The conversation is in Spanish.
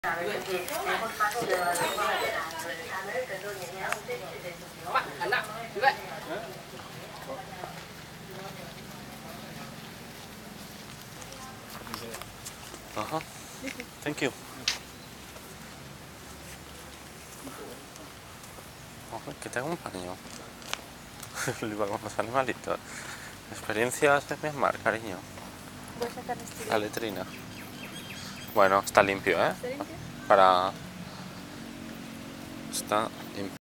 Ajá. Thank you. Ojo, que te acompaño. Lo iba con los animalitos. Experiencias de Myanmar, cariño. Voy a sacar este. La letrina. Bueno, está limpio, ¿eh? ¿Está limpio? Para... Está limpio.